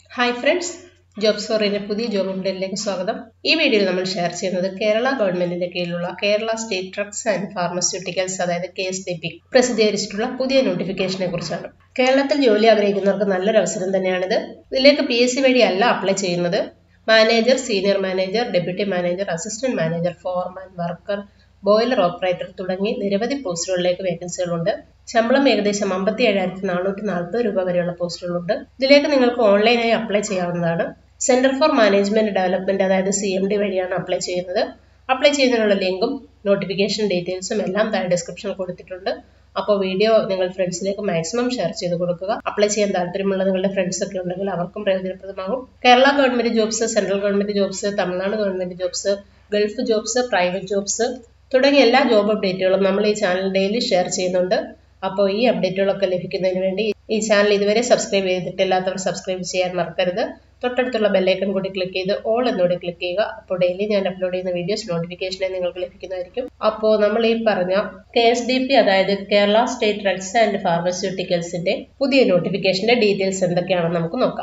Hi friends, job സ്റ്റോറിന്റെ പുതിയ job അപ്ഡേറ്റിലേക്ക് സ്വാഗതം. ഈ വീഡിയോയിൽ നമ്മൾ ഷെയർ ചെയ്യുന്നത് കേരള ഗവൺമെന്റിന്റെ കീഴിലുള്ള Kerala state drugs and pharmaceuticals അതായത് KSDP പ്രസിദ്ധീകരിച്ചിട്ടുള്ള പുതിയ നോട്ടിഫിക്കേഷനെ കുറിച്ചാണ്. കേരളത്തിൽ ജോലി ആഗ്രഹിക്കുന്നവർക്ക് നല്ലൊരു അവസരം തന്നെയാണിത്. ഇതിലേക്ക് PSC വഴിയല്ല അപ്ലൈ ചെയ്യുന്നത്. Manager, senior manager, deputy manager, assistant manager, foreman, worker, boiler operator തുടങ്ങി നിരവധി പോസ്റ്റുകളിലേക്ക് വേക്കൻസികളുണ്ട്. ശമ്പളം ഏകദേശം 57,440 രൂപ വരെയുള്ള പോസ്റ്റുകളുണ്ട്. ഇതിലേക്ക് നിങ്ങൾക്ക് ഓൺലൈനായി അപ്ലൈ ചെയ്യാവുന്നതാണ്. സെന്റർ ഫോർ മാനേജ്മെന്റ് ഡെവലപ്മെന്റ് അതായത് CMD വഴിയാണ് അപ്ലൈ ചെയ്യുന്നത്. അപ്ലൈ ചെയ്യുന്നതിനുള്ള ലിങ്കും നോട്ടിഫിക്കേഷൻ ഡീറ്റെയിൽസും എല്ലാം താഴെ ഡിസ്ക്രിപ്ഷനിൽ കൊടുത്തിട്ടുണ്ട്. അപ്പോൾ വീഡിയോ നിങ്ങൾ ഫ്രണ്ട്സിലേക്ക് മാക്സിമം ഷെയർ ചെയ്ത് കൊടുക്കുക. അപ്ലൈ ചെയ്യാൻ താല്പര്യമുള്ള നിങ്ങളുടെ ഫ്രണ്ട്സ് ഒക്കെ ഉണ്ടെങ്കിൽ അവർക്കും പ്രയോജനപ്രദമാകും. Kerala government jobs, central government jobs, Tamil Nadu government jobs, Gulf jobs, private jobs തുടങ്ങിയ എല്ലാ ജോബ് അപ്ഡേറ്റുകളും നമ്മൾ ഈ ചാനൽ ഡെയിലി ഷെയർ ചെയ്യുന്നുണ്ട്. അപ്പോൾ ഈ അപ്ഡേറ്റുകളൊക്കെ ലഭിക്കുന്നതിന് വേണ്ടി ഈ ചാനൽ ഇതുവരെ സബ്സ്ക്രൈബ് ചെയ്തിട്ടില്ലാത്തവർ സബ്സ്ക്രൈബ് ചെയ്യാൻ മറക്കരുത്. തൊട്ടടുത്തുള്ള ബെല്ലൈക്കൺ കൂടി ക്ലിക്ക് ചെയ്ത് ഓൾ എന്നോട് ക്ലിക്ക് ചെയ്യുക. അപ്പോൾ ഡെയിലി ഞാൻ അപ്ലോഡ് ചെയ്യുന്ന വീഡിയോസ് നോട്ടിഫിക്കേഷനായി നിങ്ങൾക്ക് ലഭിക്കുന്നതായിരിക്കും. അപ്പോൾ നമ്മൾ ഈ പറഞ്ഞ KSDP അതായത് കേരള സ്റ്റേറ്റ് ഡ്രഗ്സ് ആൻഡ് ഫാർമസ്യൂട്ടിക്കൽസിന്റെ പുതിയ നോട്ടിഫിക്കേഷന്റെ ഡീറ്റെയിൽസ് എന്തൊക്കെയാണെന്ന് നമുക്ക് നോക്കാം.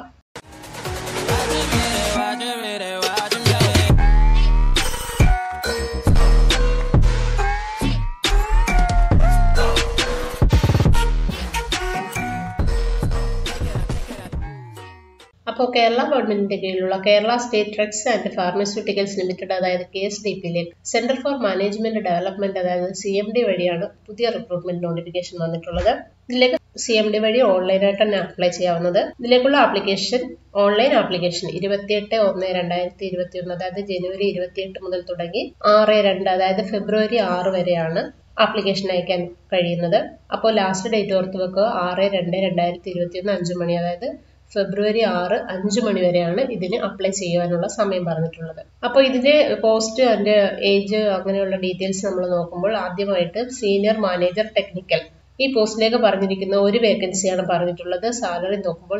അപ്പോൾ കേരള ഗവൺമെന്റിന്റെ കീഴിലുള്ള Kerala state drugs and pharmaceuticals limited അതായത് KSDPയിലേക്ക് സെന്റർ ഫോർ മാനേജ്മെന്റ് ഡെവലപ്മെന്റ് അതായത് CMD വഴിയാണ് പുതിയ റിക്രൂട്ട്മെന്റ് നോട്ടിഫിക്കേഷൻ വന്നിട്ടുള്ളത്. ഇതിലേക്ക് CMD വഴി ഓൺലൈനായിട്ട് തന്നെ അപ്ലൈ ചെയ്യാവുന്നത്. ഇതിലേക്കുള്ള ആപ്ലിക്കേഷൻ ഓൺലൈൻ ആപ്ലിക്കേഷൻ 28/1/2021 അതായത് ജനുവരി 28 മുതൽ തുടങ്ങി 6/2 അതായത് ഫെബ്രുവരി 6 വരെയാണ് ആപ്ലിക്കേഷൻ അയക്കാൻ കഴിയുന്നത്. അപ്പോൾ ലാസ്റ്റ് ഡേറ്റ് ഓർത്ത് വെക്കുക, 6/2/2021 5 മണി, അതായത് ഫെബ്രുവരി 6 5 മണി വരെയാണ് ഇതിന് അപ്ലൈ ചെയ്യാനുള്ള സമയം പറഞ്ഞിട്ടുള്ളത്. അപ്പോൾ ഇതിന്റെ പോസ്റ്റ്, അതിന്റെ ഏജ്, അങ്ങനെയുള്ള ഡീറ്റെയിൽസ് നമ്മൾ നോക്കുമ്പോൾ ആദ്യമായിട്ട് സീനിയർ മാനേജർ ടെക്നിക്കൽ ഈ പോസ്റ്റിലേക്ക് പറഞ്ഞിരിക്കുന്ന ഒരു വേക്കൻസിയാണ് പറഞ്ഞിട്ടുള്ളത്. സാലറി നോക്കുമ്പോൾ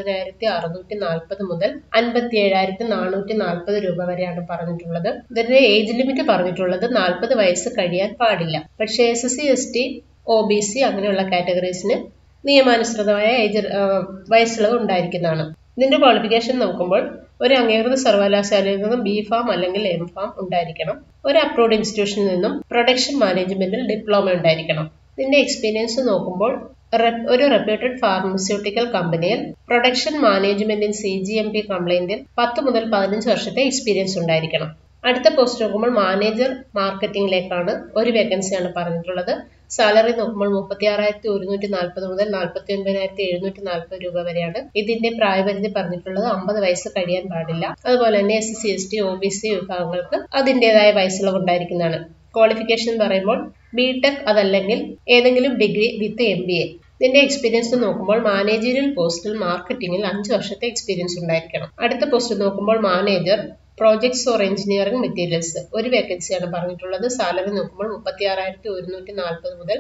40,640 മുതൽ 57,440 രൂപ വരെയാണ് പറഞ്ഞിട്ടുള്ളത്. ഇതിന്റെ ഏജ് ലിമിറ്റ് പറഞ്ഞിട്ടുള്ളത് 40 വയസ്സ് കഴിയാൻ പാടില്ല. പക്ഷേ SC ST OBC അങ്ങനെയുള്ള കാറ്റഗറീസിന് നിയമാനുസൃതമായ വയസ്സിളവ് ഉണ്ടായിരിക്കുന്നതാണ്. ഇതിന്റെ ക്വാളിഫിക്കേഷൻ നോക്കുമ്പോൾ ഒരു അംഗീകൃത സർവകലാശാലയിൽ നിന്നും B.Pharm അല്ലെങ്കിൽ M.Pharm ഉണ്ടായിരിക്കണം. ഒരു അപ്രൂവ്ഡ് ഇൻസ്റ്റിറ്റ്യൂഷനിൽ നിന്നും പ്രൊഡക്ഷൻ മാനേജ്മെന്റിൽ ഡിപ്ലോമ ഉണ്ടായിരിക്കണം. ഇതിന്റെ എക്സ്പീരിയൻസ് നോക്കുമ്പോൾ ഒരു റെപ്യൂട്ടഡ് ഫാർമസ്യൂട്ടിക്കൽ കമ്പനിയിൽ പ്രൊഡക്ഷൻ മാനേജ്മെന്റ് ഇൻ CGMP കംപ്ലൈന്റിൽ 10 മുതൽ 15 വർഷത്തെ എക്സ്പീരിയൻസ് ഉണ്ടായിരിക്കണം. അടുത്ത പോസ്റ്റ് നോക്കുമ്പോൾ മാനേജർ മാർക്കറ്റിംഗിലേക്കാണ് ഒരു വേക്കൻസിയാണ് പറഞ്ഞിട്ടുള്ളത്. സാലറി നോക്കുമ്പോൾ 36,140 മുതൽ 49,740 രൂപ വരെയാണ്. ഇതിന്റെ പ്രായപരിധി പറഞ്ഞിട്ടുള്ളത് 50 വയസ്സ് കഴിയാൻ പാടില്ല. അതുപോലെ തന്നെ SC ST OBC വിഭാഗങ്ങൾക്ക് അതിൻ്റെതായ വയസ്സിളവ് ഉണ്ടായിരിക്കുന്നതാണ്. ക്വാളിഫിക്കേഷൻ പറയുമ്പോൾ BTech അതല്ലെങ്കിൽ ഏതെങ്കിലും ഡിഗ്രി വിത്ത് MBA. ഇതിന്റെ എക്സ്പീരിയൻസ് നോക്കുമ്പോൾ മാനേജറിയൽ പോസ്റ്റിൽ മാർക്കറ്റിംഗിൽ 5 വർഷത്തെ എക്സ്പീരിയൻസ് ഉണ്ടായിരിക്കണം. അടുത്ത പോസ്റ്റ് നോക്കുമ്പോൾ manager projects or engineering materials ഒരു വേക്കൻസിയാണ് പറഞ്ഞിട്ടുള്ളത്. സാലറി നോക്കുമ്പോൾ 36,140 മുതൽ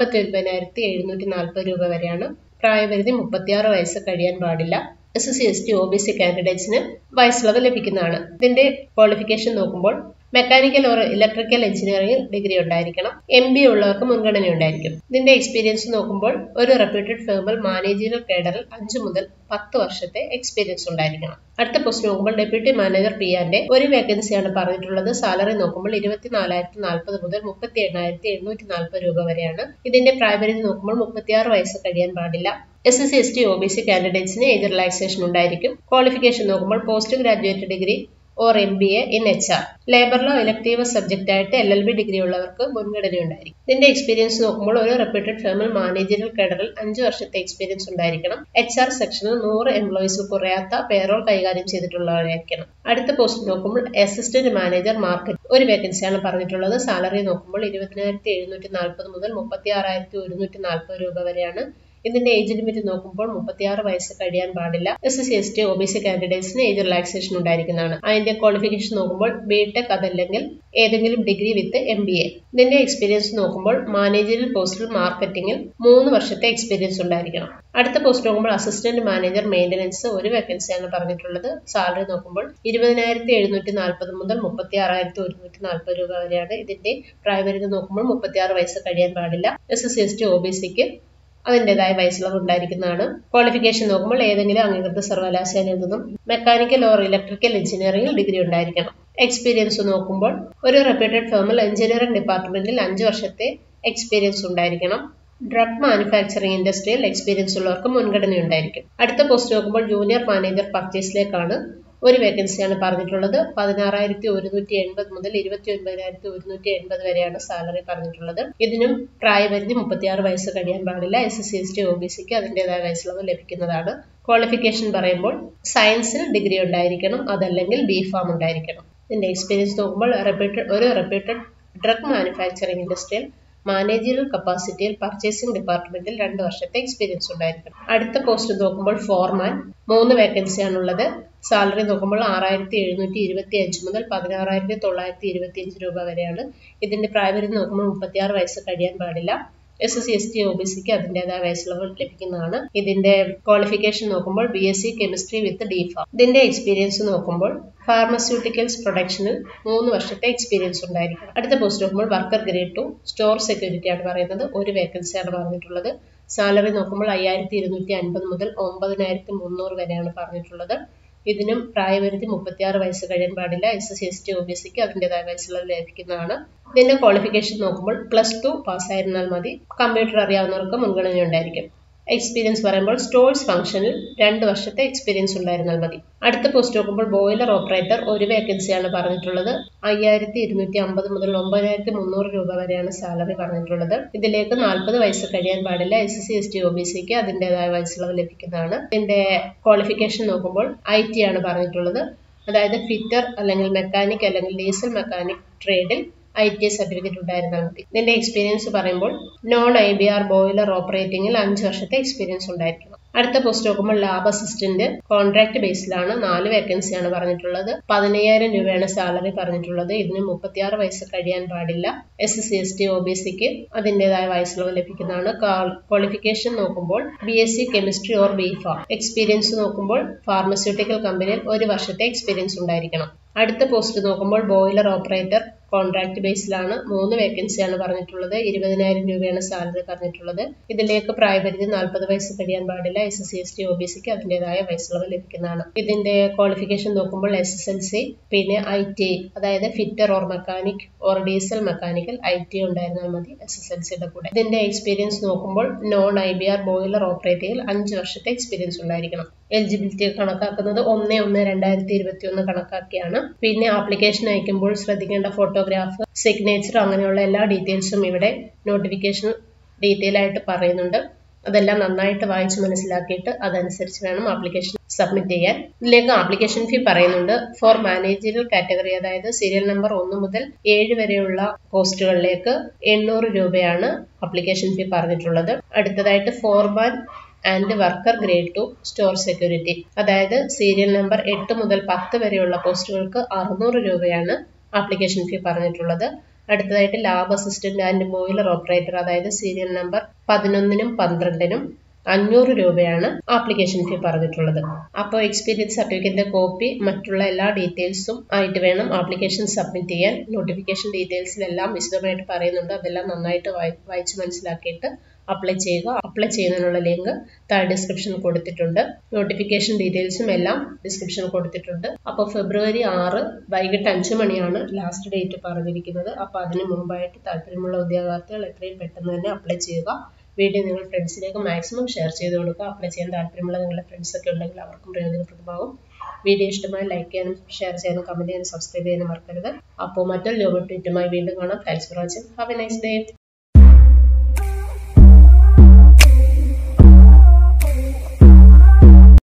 49,740 രൂപ വരെയാണ്. പ്രായപരിധി 36 വയസ്സ് കഴിയാൻ പാടില്ല. SC ST OBC കാൻഡിഡേറ്റ്സിന് വയസ്സിളവ് ലഭിക്കുന്നതാണ്. ഇതിന്റെ ക്വാളിഫിക്കേഷൻ നോക്കുമ്പോൾ mechanical or electrical engineering degree ഉണ്ടായിരിക്കണം. MBA ഉള്ളവർക്ക് മുൻഗണന ഉണ്ടായിരിക്കും. ഇതിന്റെ എക്സ്പീരിയൻസ് നോക്കുമ്പോൾ ഒരു റെപ്യൂട്ടഡ് ഫേമിൽ മാനേജറിയൽ കേഡറിൽ 5 മുതൽ 10 വർഷത്തെ എക്സ്പീരിയൻസ് ഉണ്ടായിരിക്കണം. അടുത്ത പോസ്റ്റ് നോക്കുമ്പോൾ ഡെപ്യൂട്ടി മാനേജർ PAന്റെ ഒരു വേക്കൻസിയാണ് പറഞ്ഞിട്ടുള്ളത്. സാലറി നോക്കുമ്പോൾ 24,040 മുതൽ 38,740 രൂപ വരെയാണ്. ഇതിന്റെ പ്രായപരിധി നോക്കുമ്പോൾ 36 വയസ്സ് കഴിയാൻ പാടില്ല. SC ST OBC കാൻഡിഡേറ്റ്സിന് ഏജ് റിലാക്സേഷൻ ഉണ്ടായിരിക്കും. ക്വാളിഫിക്കേഷൻ നോക്കുമ്പോൾ post graduate degree or MBA in HR. Labour law elective subject ആയിട്ട് LLB ഡിഗ്രി ഉള്ളവർക്ക് മുൻഗണന ഉണ്ടായിരിക്കും. ഇതിന്റെ എക്സ്പീരിയൻസ് നോക്കുമ്പോൾ ഒരു റെപ്യൂട്ടഡ് ഫേമിൽ മാനേജറിയൽ കേഡറിൽ 5 വർഷത്തെ എക്സ്പീരിയൻസ് ഉണ്ടായിരിക്കണം. HR സെക്ഷനിൽ 100 എംപ്ലോയീസിൽ കുറയാത്ത പേറോൾ കൈകാര്യം ചെയ്തിട്ടുള്ളവരായിരിക്കണം. അടുത്ത പോസ്റ്റ് നോക്കുമ്പോൾ അസിസ്റ്റന്റ് മാനേജർ മാർക്കറ്റ് ഒരു വേക്കൻസിയാണ് പറഞ്ഞിട്ടുള്ളത്. സാലറി നോക്കുമ്പോൾ 20,740 മുതൽ 36,140 രൂപ വരെയാണ്. ഇതിന്റെ ഏജ് ലിമിറ്റ് നോക്കുമ്പോൾ 36 വയസ്സ് കഴിയാൻ പാടില്ല. SC ST OBC കാൻഡിഡേറ്റ്സിന് ഏജ് റിലാക്സേഷൻ ഉണ്ടായിരിക്കുന്നതാണ്. അതിന്റെ ക്വാളിഫിക്കേഷൻ നോക്കുമ്പോൾ BTech അതല്ലെങ്കിൽ ഏതെങ്കിലും ഡിഗ്രി വിത്ത് MBA. ഇതിന്റെ എക്സ്പീരിയൻസ് നോക്കുമ്പോൾ മാനേജറിയൽ പോസ്റ്റിൽ മാർക്കറ്റിംഗിൽ 3 വർഷത്തെ എക്സ്പീരിയൻസ് ഉണ്ടായിരിക്കണം. അടുത്ത പോസ്റ്റ് നോക്കുമ്പോൾ അസിസ്റ്റന്റ് മാനേജർ മെയിന്റനൻസ് ഒരു വേക്കൻസിയാണ് പറഞ്ഞിട്ടുള്ളത്. സാലറി നോക്കുമ്പോൾ 20,740 മുതൽ 36,140 രൂപ വരെയാണ്. ഇതിന്റെ പ്രായപരിധി നോക്കുമ്പോൾ 36 വയസ്സ് കഴിയാൻ പാടില്ല. SC ST OBCക്ക് അതിൻ്റെതായ വയസ്സിളവ് ഉണ്ടായിരിക്കുന്നതാണ്. ക്വാളിഫിക്കേഷൻ നോക്കുമ്പോൾ ഏതെങ്കിലും അംഗീകൃത സർവകലാശാലയിൽ നിന്നും മെക്കാനിക്കൽ ഓർ ഇലക്ട്രിക്കൽ എഞ്ചിനീയറിംഗിൽ ഡിഗ്രി ഉണ്ടായിരിക്കണം. എക്സ്പീരിയൻസ് നോക്കുമ്പോൾ ഒരു റെപ്യൂട്ടഡ് ഫേമിൽ എഞ്ചിനീയറിംഗ് ഡിപ്പാർട്ട്മെന്റിൽ 5 വർഷത്തെ എക്സ്പീരിയൻസ് ഉണ്ടായിരിക്കണം. ഡ്രഗ് മാനുഫാക്ചറിംഗ് ഇൻഡസ്ട്രിയിൽ എക്സ്പീരിയൻസ് ഉള്ളവർക്ക് മുൻഗണന ഉണ്ടായിരിക്കും. അടുത്ത പോസ്റ്റ് നോക്കുമ്പോൾ ജൂനിയർ മാനേജർ പർച്ചേസിലേക്കാണ്. ഒരു വേക്കൻസിയാണ് പറഞ്ഞിട്ടുള്ളത്. 16,180 മുതൽ 29,180 വരെയാണ് സാലറി പറഞ്ഞിട്ടുള്ളത്. ഇതിനും പ്രായപരിധി 36 വയസ്സ് കഴിയാൻ പാടില്ല. SC ST OBCക്ക് അതിൻ്റെതായ വയസ്സിളവ് ലഭിക്കുന്നതാണ്. ക്വാളിഫിക്കേഷൻ പറയുമ്പോൾ സയൻസിൽ ഡിഗ്രി ഉണ്ടായിരിക്കണം, അതല്ലെങ്കിൽ BPharm ഉണ്ടായിരിക്കണം. ഇതിന്റെ എക്സ്പീരിയൻസ് നോക്കുമ്പോൾ ഒരു റെപ്യൂട്ടഡ് ഡ്രഗ് മാനുഫാക്ചറിംഗ് ഇൻഡസ്ട്രിയിൽ മാനേജറിയൽ കപ്പാസിറ്റിയിൽ പർച്ചേസിംഗ് ഡിപ്പാർട്ട്മെന്റിൽ 2 വർഷത്തെ എക്സ്പീരിയൻസ് ഉണ്ടായിരിക്കണം. അടുത്ത പോസ്റ്റ് നോക്കുമ്പോൾ ഫോർമാൻ 3 വേക്കൻസിയാണുള്ളത്. സാലറി നോക്കുമ്പോൾ 6,725 മുതൽ 16,925 രൂപ വരെയാണ്. ഇതിന്റെ പ്രായപരിധി നോക്കുമ്പോൾ 36 വയസ്സ് കഴിയാൻ പാടില്ല. SC ST OBCക്ക് അതിൻ്റെതായ വയസ്സിളവ് ലഭിക്കുന്നതാണ്. ഇതിന്റെ ക്വാളിഫിക്കേഷൻ നോക്കുമ്പോൾ BSc കെമിസ്ട്രി വിത്ത് DPharm. ഇതിന്റെ എക്സ്പീരിയൻസ് നോക്കുമ്പോൾ ഫാർമസ്യൂട്ടിക്കൽസ് പ്രൊഡക്ഷനിൽ 3 വർഷത്തെ എക്സ്പീരിയൻസ് ഉണ്ടായിരിക്കണം. അടുത്ത പോസ്റ്റ് നോക്കുമ്പോൾ വർക്കർ ഗ്രേഡ് 2 സ്റ്റോർ സെക്യൂരിറ്റി ആണ് പറയുന്നത്. ഒരു വേക്കൻസിയാണ് പറഞ്ഞിട്ടുള്ളത്. സാലറി നോക്കുമ്പോൾ 5,250 മുതൽ 9,300 വരെയാണ് പറഞ്ഞിട്ടുള്ളത്. ഇതിനും പ്രായപരിധി 36 വയസ്സ് കഴിയാൻ പാടില്ല. SC ST OBCക്ക് അതിൻ്റെതായ വയസ്സിളവ് ലഭിക്കുന്നതാണ്. ഇതിന്റെ ക്വാളിഫിക്കേഷൻ നോക്കുമ്പോൾ +2 പാസ്സായിരുന്നാൽ മതി. കമ്പ്യൂട്ടർ അറിയാവുന്നവർക്ക് മുൻഗണന ഉണ്ടായിരിക്കും. എക്സ്പീരിയൻസ് പറയുമ്പോൾ സ്റ്റോഴ്സ് ഫംഗ്ഷനിൽ 2 വർഷത്തെ എക്സ്പീരിയൻസ് ഉണ്ടായിരുന്നാൽ മതി. അടുത്ത പോസ്റ്റ് നോക്കുമ്പോൾ ബോയിലർ ഓപ്പറേറ്റർ ഒരു വേക്കൻസിയാണ് പറഞ്ഞിട്ടുള്ളത്. 5,250 മുതൽ 9,300 രൂപ വരെയാണ് സാലറി പറഞ്ഞിട്ടുള്ളത്. ഇതിലേക്ക് 40 വയസ്സ് കഴിയാൻ പാടില്ല. SC ST OBCക്ക് അതിൻ്റെതായ വയസ്സിളവ് ലഭിക്കുന്നതാണ്. ഇതിന്റെ ക്വാളിഫിക്കേഷൻ നോക്കുമ്പോൾ IT ആണ് പറഞ്ഞിട്ടുള്ളത്. അതായത് ഫിറ്റർ അല്ലെങ്കിൽ മെക്കാനിക് അല്ലെങ്കിൽ ഡീസൽ മെക്കാനിക് ട്രേഡിൽ ITI സർട്ടിഫിക്കറ്റ് ഉണ്ടായിരുന്നാൽ മതി. ഇതിന്റെ എക്സ്പീരിയൻസ് പറയുമ്പോൾ നോൺ IBR ബോയിലർ ഓപ്പറേറ്റിംഗിൽ 5 വർഷത്തെ എക്സ്പീരിയൻസ് ഉണ്ടായിരിക്കണം. അടുത്ത പോസ്റ്റ് നോക്കുമ്പോൾ ലാബ് അസിസ്റ്റന്റ് കോൺട്രാക്ട് ബേസിലാണ്. 4 വേക്കൻസിയാണ് പറഞ്ഞിട്ടുള്ളത്. 15,000 രൂപയാണ് സാലറി പറഞ്ഞിട്ടുള്ളത്. ഇതിന് 36 വയസ്സ് കഴിയാൻ പാടില്ല. SC ST OBCക്ക് അതിൻ്റെതായ വയസ്സിളവ് ലഭിക്കുന്നതാണ്. ക്വാളിഫിക്കേഷൻ നോക്കുമ്പോൾ BSc chemistry or BPharm. Experience നോക്കുമ്പോൾ ഫാർമസ്യൂട്ടിക്കൽ കമ്പനിയിൽ 1 വർഷത്തെ എക്സ്പീരിയൻസ് ഉണ്ടായിരിക്കണം. അടുത്ത പോസ്റ്റ് നോക്കുമ്പോൾ ബോയിലർ ഓപ്പറേറ്റർ കോൺട്രാക്ട് ബേസിലാണ്. 3 വേക്കൻസിയാണ് പറഞ്ഞിട്ടുള്ളത്. 20,000 രൂപയാണ് സാലറി പറഞ്ഞിട്ടുള്ളത്. ഇതിലേക്ക് പ്രായപരിധി 40 വയസ്സ് കഴിയാൻ പാടില്ല. SC ST OBCക്ക് അതിൻ്റെതായ വയസ്സിളവ് ലഭിക്കുന്നതാണ്. ഇതിന്റെ ക്വാളിഫിക്കേഷൻ നോക്കുമ്പോൾ SSLC പിന്നെ ITI അതായത് fitter or mechanic or diesel mechanical ITI ഉണ്ടായിരുന്നാൽ മതി SSLCയുടെ കൂടെ. ഇതിന്റെ എക്സ്പീരിയൻസ് നോക്കുമ്പോൾ നോൺ IBR ബോയിലർ ഓപ്പറേറ്റിംഗിൽ 5 വർഷത്തെ എക്സ്പീരിയൻസ് ഉണ്ടായിരിക്കണം. എലിജിബിലിറ്റി കണക്കാക്കുന്നത് 1/1/2021 കണക്കാക്കിയാണ്. പിന്നെ ആപ്ലിക്കേഷൻ അയക്കുമ്പോൾ ശ്രദ്ധിക്കേണ്ട ഫോട്ടോഗ്രാഫ്, സിഗ്നേച്ചർ അങ്ങനെയുള്ള എല്ലാ ഡീറ്റെയിൽസും ഇവിടെ നോട്ടിഫിക്കേഷൻ ഡീറ്റെയിൽ ആയിട്ട് പറയുന്നുണ്ട്. അതെല്ലാം നന്നായിട്ട് വായിച്ച് മനസ്സിലാക്കിയിട്ട് അതനുസരിച്ച് വേണം ആപ്ലിക്കേഷൻ സബ്മിറ്റ് ചെയ്യാൻ. ഇതിലേക്ക് ആപ്ലിക്കേഷൻ ഫീ പറയുന്നുണ്ട്. ഫോർ മാനേജറിയൽ കാറ്റഗറി അതായത് സീരിയൽ നമ്പർ 1 മുതൽ 7 വരെയുള്ള പോസ്റ്റുകളിലേക്ക് 800 രൂപയാണ് ആപ്ലിക്കേഷൻ ഫീ പറഞ്ഞിട്ടുള്ളത്. അടുത്തതായിട്ട് foreman and worker grade 2 store security അതായത് സീരിയൽ നമ്പർ 8 മുതൽ 10 വരെയുള്ള പോസ്റ്റുകൾക്ക് 600 രൂപയാണ് ആപ്ലിക്കേഷൻ ഫീ പറഞ്ഞിട്ടുള്ളത്. അടുത്തതായിട്ട് lab assistant and boiler operator അതായത് സീരിയൽ നമ്പർ 11നും 12നും 500 രൂപയാണ് ആപ്ലിക്കേഷൻ ഫീ പറഞ്ഞിട്ടുള്ളത്. അപ്പോൾ എക്സ്പീരിയൻസ് സർട്ടിഫിക്കറ്റിന്റെ കോപ്പി മറ്റുള്ള എല്ലാ ഡീറ്റെയിൽസും ആയിട്ട് വേണം ആപ്ലിക്കേഷൻ സബ്മിറ്റ് ചെയ്യാൻ. നോട്ടിഫിക്കേഷൻ ഡീറ്റെയിൽസിലെല്ലാം വിശദമായിട്ട് പറയുന്നുണ്ട്. അതെല്ലാം നന്നായിട്ട് വായിച്ച് മനസ്സിലാക്കിയിട്ട് അപ്ലൈ ചെയ്യുക. അപ്ലൈ ചെയ്യുന്നതിനുള്ള ലിങ്ക് താഴെ ഡിസ്ക്രിപ്ഷനിൽ കൊടുത്തിട്ടുണ്ട്. നോട്ടിഫിക്കേഷൻ ഡീറ്റെയിൽസും എല്ലാം ഡിസ്ക്രിപ്ഷനിൽ കൊടുത്തിട്ടുണ്ട്. അപ്പോൾ ഫെബ്രുവരി 6 വൈകിട്ട് 5 മണിയാണ് ലാസ്റ്റ് ഡേറ്റ് പറഞ്ഞിരിക്കുന്നത്. അപ്പോൾ അതിന് മുമ്പായിട്ട് താല്പര്യമുള്ള ഉദ്യോഗാർത്ഥികൾ എത്രയും പെട്ടെന്ന് തന്നെ അപ്ലൈ ചെയ്യുക. വീഡിയോ നിങ്ങൾ ഫ്രണ്ട്സിലേക്ക് മാക്സിമം ഷെയർ ചെയ്ത് കൊടുക്കുക. അപ്ലൈ ചെയ്യാൻ താല്പര്യമുള്ള നിങ്ങളുടെ ഫ്രണ്ട്സൊക്കെ ഉണ്ടെങ്കിൽ അവർക്കും പ്രയോജനപ്രദമാകും. വീഡിയോ ഇഷ്ടമായി ലൈക്ക് ചെയ്യാനും ഷെയർ ചെയ്യാനും കമൻറ്റ് ചെയ്യാനും സബ്സ്ക്രൈബ് ചെയ്യാനും മറക്കരുത്. അപ്പോൾ മറ്റൊരു ജോബ് ട്വീറ്റുമായി വീണ്ടും കാണാം. Thanks for watching. Have a nice day.